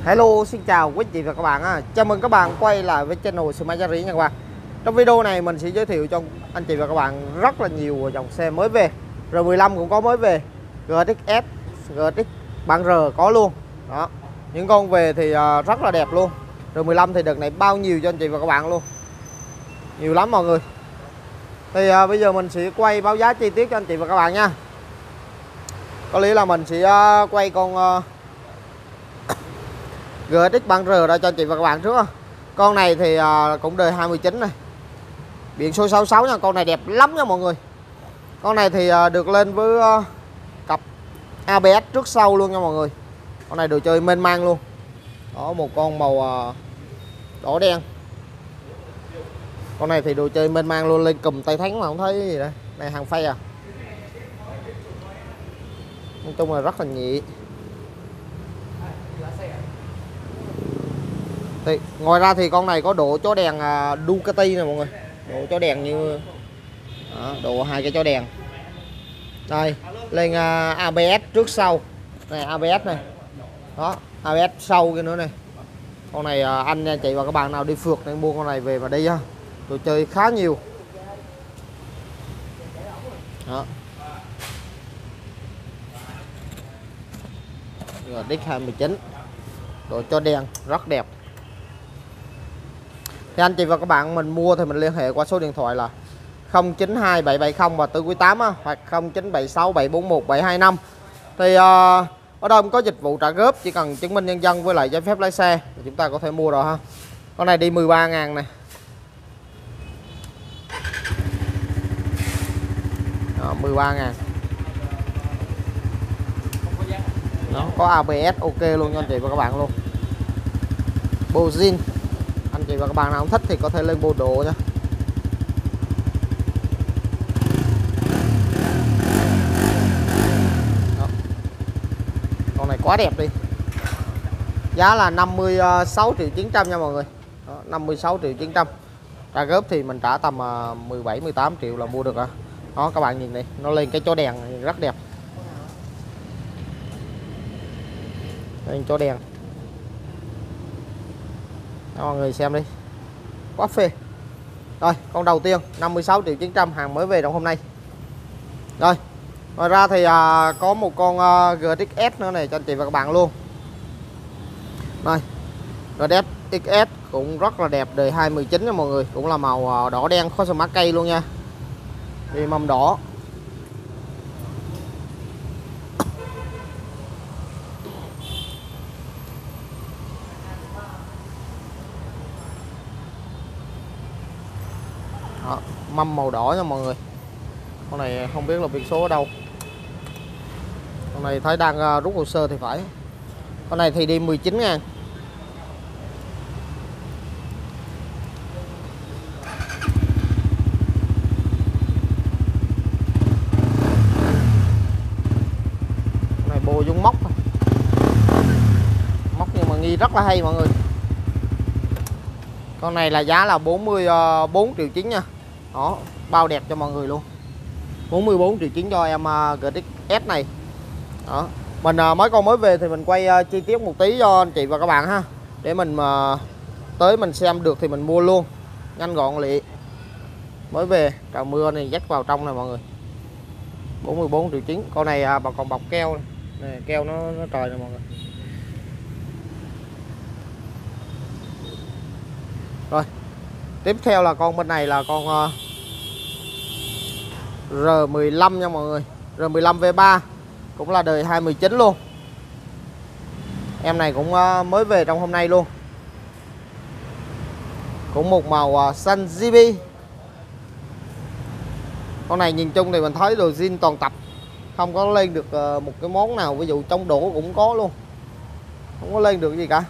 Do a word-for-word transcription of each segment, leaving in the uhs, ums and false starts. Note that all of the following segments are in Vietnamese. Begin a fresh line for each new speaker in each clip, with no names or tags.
Hello, xin chào quý anh chị và các bạn á. Chào mừng các bạn quay lại với channel Smart Gia Rí nha các bạn. Trong video này mình sẽ giới thiệu cho anh chị và các bạn rất là nhiều dòng xe mới về. R mười lăm cũng có mới về, giê tê ích S, giê tê ích bản R có luôn. Đó. Những con về thì rất là đẹp luôn. R mười lăm thì đợt này bao nhiêu cho anh chị và các bạn luôn. Nhiều lắm mọi người. Thì à, bây giờ mình sẽ quay báo giá chi tiết cho anh chị và các bạn nha. Có lý là mình sẽ uh, quay con uh, giê tê ích bản R ra cho anh chị và các bạn trước. Con này thì uh, cũng đời hai mươi chín này, biển số sáu sáu nha. Con này đẹp lắm nha mọi người. Con này thì uh, được lên với uh, cặp a bê ét trước sau luôn nha mọi người. Con này đồ chơi mênh mang luôn. Đó, một con màu uh, đỏ đen. Con này thì đồ chơi mênh mang luôn, lên cùm tay thắng mà không thấy gì đây. Này hàng phay à. Nói chung là rất là nhẹ. Thì, ngoài ra thì con này có độ chó đèn uh, Ducati nè mọi người. Độ chó đèn như đó, độ hai cái chó đèn. Đây, lên uh, a bê ét trước sau. Này a bê ét này. Đó, a bê ét sau kia nữa này. Con này uh, anh anh chị và các bạn nào đi phượt nên mua con này về mà đi ha. Đồ chơi khá nhiều. Đó. giê tê ích hai mươi chín. Độ cho đèn rất đẹp. Thì anh chị và các bạn mình mua thì mình liên hệ qua số điện thoại là không chín hai bảy bảy không và tư quý tám á, hoặc không chín bảy sáu bảy bốn một bảy hai năm. Thì uh, ở đây cũng có dịch vụ trả góp, chỉ cần chứng minh nhân dân với lại giấy phép lái xe thì chúng ta có thể mua rồi ha. Con này đi mười ba ngàn này. Đó, mười ba ngàn. Nó có a bê ét ok luôn cho anh chị và các bạn luôn. Bộ zin. Anh chị và các bạn nào không thích thì có thể lên bộ đồ nha. Đó. Con này quá đẹp đi. Giá là năm mươi sáu triệu chín trăm nha mọi người. Đó, năm mươi sáu triệu chín trăm. Trả góp thì mình trả tầm mười bảy mười tám triệu là mua được à. Đó các bạn nhìn này, nó lên cái chó đèn này rất đẹp. Lên chó đèn. Đó, mọi người xem đi. Quá phê. Rồi, con đầu tiên năm mươi sáu triệu chín trăm, hàng mới về trong hôm nay. Rồi, ngoài ra thì à, có một con à, giê tê ích S nữa này cho anh chị và các bạn luôn. Đây, giê tê ích S cũng rất là đẹp, đời hai mươi chín nha mọi người, cũng là màu đỏ đen có smart cây luôn nha. Đi mâm đỏ. Đó, mâm màu đỏ nha mọi người. Con này không biết là biển số ở đâu. Con này thấy đang rút hồ sơ thì phải. Con này thì đi mười chín ngàn. Con này bô dung móc. Móc nhưng mà nghi rất là hay mọi người. Con này là giá là bốn mươi bốn triệu chín nha. Đó, bao đẹp cho mọi người luôn. bốn mươi bốn triệu chín cho em uh, giê tê ích S này. Đó. Mình uh, mấy con mới về thì mình quay uh, chi tiết một tí cho anh chị và các bạn ha. Để mình uh, tới mình xem được thì mình mua luôn. Nhanh gọn lẹ. Mới về, trời mưa này dắt vào trong này mọi người. bốn mươi bốn triệu chín. Con này uh, còn bọc keo này. Này, keo nó, nó trời nè mọi người. Rồi, tiếp theo là con bên này là con uh, R mười lăm nha mọi người. R mười lăm V ba cũng là đời hai mươi chín luôn. Em này cũng uh, mới về trong hôm nay luôn. Cũng một màu uh, xanh giê bê. Con này nhìn chung thì mình thấy đồ zin toàn tập, không có lên được uh, một cái món nào, ví dụ trong đổ cũng có luôn, không có lên được gì cả.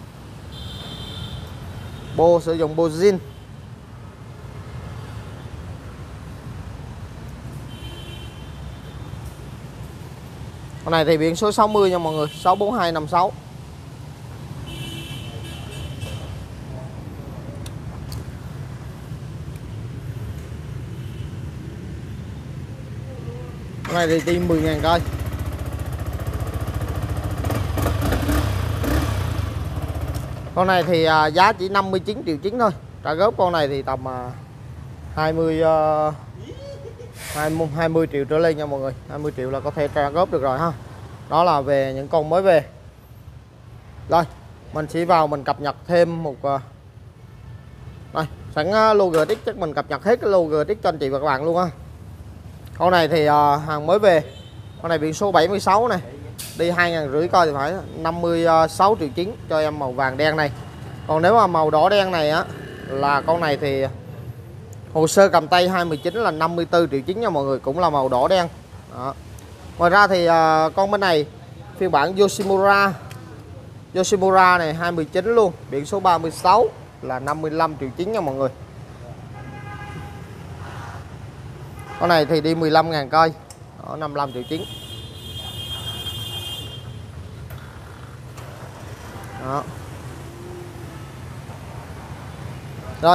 Bô sử dụng bô zin. Con này thì biển số sáu mươi nha mọi người, sáu bốn hai năm sáu. Con này thì đi mười ngàn cây. Con này thì à, giá chỉ năm mươi chín triệu chín thôi. Trả góp con này thì tầm à, hai mươi uh, hai mươi triệu trở lên nha mọi người. hai mươi triệu là có thể trả góp được rồi ha. Đó là về những con mới về. Rồi, mình sẽ vào mình cập nhật thêm một uh, đây, sẵn uh, lô giê ét ích chắc mình cập nhật hết cái lô giê ét ích cho anh chị và các bạn luôn ha. Con này thì uh, hàng mới về. Con này biển số bảy mươi sáu này. Đi hai ngàn rưỡi coi thì phải năm mươi sáu triệu chín cho em màu vàng đen này. Còn nếu mà màu đỏ đen này á là con này thì hồ sơ cầm tay hai mươi chín là năm mươi tư triệu chín nha mọi người, cũng là màu đỏ đen. Đó. Ngoài ra thì uh, con bên này phiên bản Yoshimura Yoshimura này hai mươi chín luôn, biển số ba mươi sáu là năm mươi lăm triệu chín nha mọi người. Con này thì đi mười lăm ngàn cây. Đó, năm mươi lăm triệu chín. Đó. Rồi.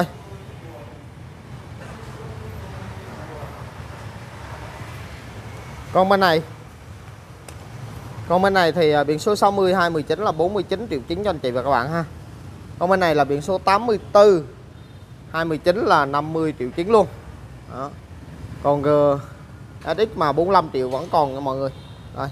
Con bên này. Con bên này thì biển số sáu mươi hai mươi chín là bốn mươi chín triệu chín cho anh chị và các bạn ha. Con bên này là biển số tám mươi tư hai mươi chín là năm mươi triệu chín luôn. Đó. Còn giê ét ích mà bốn mươi lăm triệu vẫn còn nha mọi người. Đây.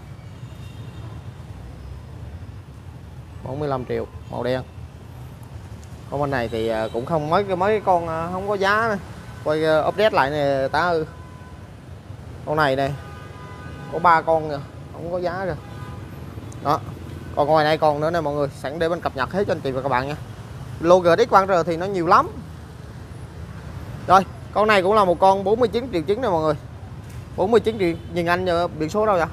bốn mươi lăm triệu màu đen. Con bên này thì cũng không mấy cái mấy con không có giá này. Quay update lại nè tá ư. Con này này có ba con kìa, không có giá kìa. Đó. Còn ngoài này còn nữa nè mọi người, sẵn để mình cập nhật hết cho anh chị và các bạn nha. Lô giê ét ích quang rờ thì nó nhiều lắm. Rồi, con này cũng là một con bốn mươi chín triệu chín nè mọi người. bốn mươi chín triệu, nhìn anh nhờ biển số đâu vậy?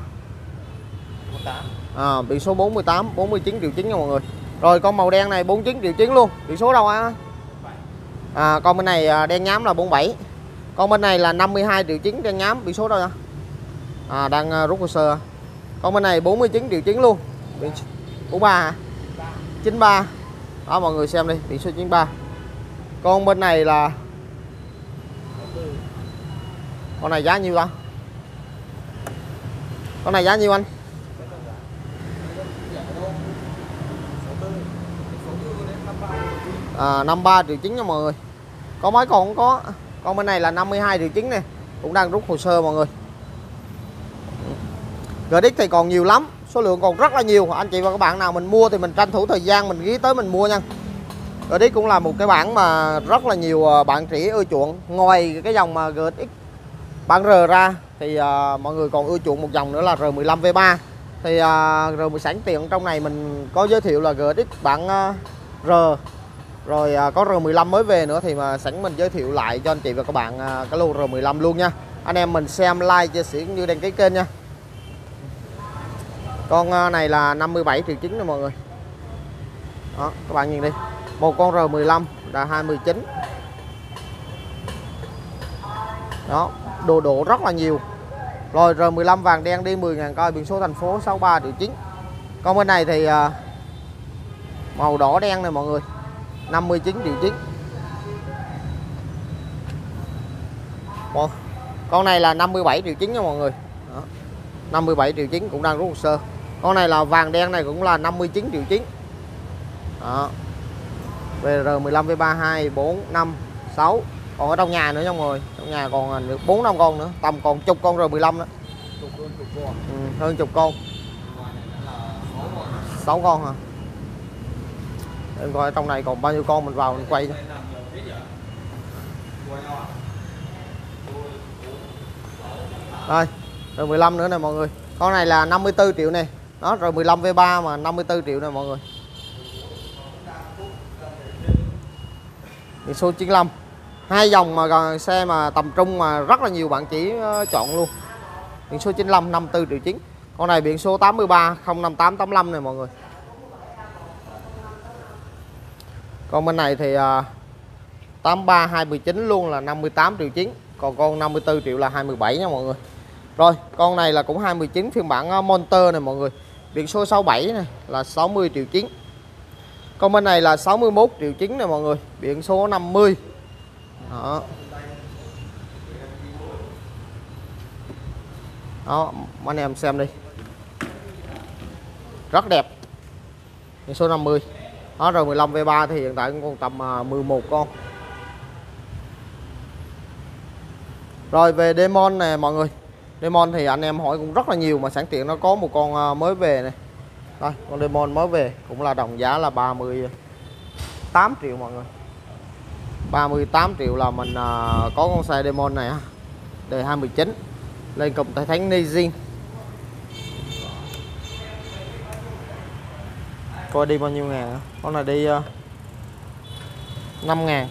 À, biển số bốn mươi tám, bốn mươi chín triệu chín nha mọi người. Rồi con màu đen này bốn mươi chín triệu chín luôn, biển số đâu á? À, con bên này đen nhám là bốn mươi bảy. Con bên này là năm mươi hai triệu chín đen nhám, biển số đâu vậy? À, đang rút hồ sơ. Con bên này bốn mươi chín triệu chín luôn. Biển bốn mươi ba hả? chín mươi ba. Đó mọi người xem đi, biển số chín mươi ba. Con bên này là con này giá nhiêu ta? Con này giá nhiêu anh? À, năm mươi ba triệu chín nha mọi người. Có mấy con cũng có. Con bên này là năm mươi hai triệu chín nè, cũng đang rút hồ sơ mọi người. giê ét ích thì còn nhiều lắm, số lượng còn rất là nhiều. Anh chị và các bạn nào mình mua thì mình tranh thủ thời gian mình ghé tới mình mua nha. giê ét ích cũng là một cái bản mà rất là nhiều bạn trẻ ưa chuộng. Ngoài cái dòng mà giê ét ích bản R ra thì uh, mọi người còn ưa chuộng một dòng nữa là R mười lăm V ba. Thì uh, R mười sẵn tiện trong này mình có giới thiệu là giê ét ích bản uh, R. Rồi uh, có R mười lăm mới về nữa thì mà sẵn mình giới thiệu lại cho anh chị và các bạn uh, cái lô R mười lăm luôn nha. Anh em mình xem like, chia sẻ cũng như đăng ký kênh nha. Con này là năm mươi bảy triệu chín nè mọi người. Đó, các bạn nhìn đi. Một con R mười lăm là hai mươi chín. Đó, đồ độ rất là nhiều. Rồi R mười lăm vàng đen đi mười ngàn coi, biển số thành phố sáu mươi ba triệu chín. Con bên này thì uh, màu đỏ đen này mọi người, năm mươi chín triệu chín. Wow. Con này là năm mươi bảy triệu chín nha mọi người. Đó. năm mươi bảy triệu chín cũng đang rút hồ sơ. Con này là vàng đen này cũng là năm mươi chín triệu chín. Đó. Về R mười lăm V ba hai bốn năm sáu. Còn ở trong nhà nữa nha mọi người. Trong nhà còn được bốn năm con nữa, tầm còn chục con R mười lăm nữa. Ừ, hơn chục con. sáu con hả? Em coi trong này còn bao nhiêu con mình vào mình quay cho. Rồi, R mười lăm nữa nè mọi người. Con này là năm mươi tư triệu nè. Đó, R mười lăm V ba mà năm mươi tư triệu nè mọi người. Biển số chín mươi lăm. Hai dòng mà gần xe mà tầm trung mà rất là nhiều bạn chỉ chọn luôn. Biển số chín mươi lăm năm mươi tư triệu chín. Con này biển số tám mươi ba không năm tám tám mươi lăm này mọi người. Con bên này thì tám mươi ba hai mươi chín luôn là năm mươi tám triệu chín. Còn con năm mươi tư triệu là hai mươi bảy nha mọi người. Rồi, con này là cũng hai mươi chín phiên bản Monster này mọi người. Biển số sáu mươi bảy này là sáu mươi triệu chín. Con bên này là sáu mươi mốt triệu chín này mọi người, biển số năm mươi. Đó. Đó, anh em xem đi. Rất đẹp. Biển số năm mươi. Đó, R mười lăm V ba thì hiện tại cũng còn tầm uh, mười một con. Rồi về Demon nè mọi người. Demon thì anh em hỏi cũng rất là nhiều, mà sẵn tiện nó có một con uh, mới về này. Đây, con Demon mới về cũng là đồng giá là ba mươi tám triệu mọi người. ba mươi tám triệu là mình uh, có con xe Demon này đời hai mươi chín lên cùng tay thánh Nizin. Coi đi bao nhiêu ngàn? Con này đi uh, năm ngàn.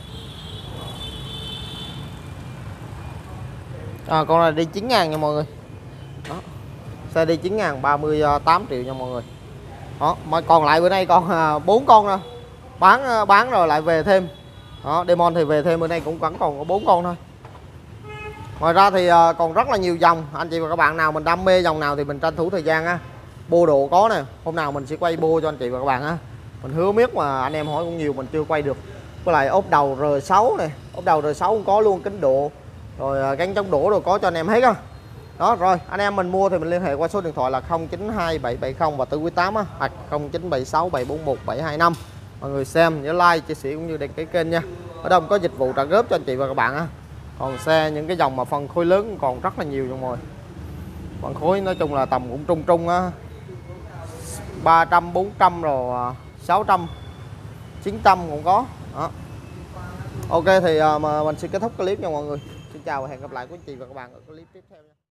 À, con này đi chín ngàn nha mọi người. Đó. Xe đi chín ngàn, ba mươi tám triệu nha mọi người. Đó, mà còn lại bữa nay còn bốn con nữa. Bán bán rồi lại về thêm. Đó, Demon thì về thêm bữa nay cũng vẫn còn có bốn con thôi. Ngoài ra thì còn rất là nhiều dòng. Anh chị và các bạn nào mình đam mê dòng nào thì mình tranh thủ thời gian á. Bô độ có nè, hôm nào mình sẽ quay bô cho anh chị và các bạn á. Mình hứa miết mà anh em hỏi cũng nhiều mình chưa quay được. Với lại ốp đầu R sáu này, ốp đầu R sáu cũng có luôn, kính độ rồi gắn chống đổ rồi có cho anh em hết á. Đó rồi, anh em mình mua thì mình liên hệ qua số điện thoại là không chín hai bảy bảy không và tư quý tám á, hoặc không chín bảy sáu bảy bốn một bảy hai năm. Mọi người xem nhớ like, chia sẻ cũng như đăng ký kênh nha. Ở đâu có dịch vụ trả góp cho anh chị và các bạn á. Còn xe những cái dòng mà phân khối lớn còn rất là nhiều trong rồi. Phân khối nói chung là tầm cũng trung trung á, ba trăm, bốn trăm rồi sáu trăm, chín trăm cũng có. Đó. Ok thì uh, mà mình sẽ kết thúc clip nha mọi người. Xin chào và hẹn gặp lại quý anh chị và các bạn ở clip tiếp theo nha.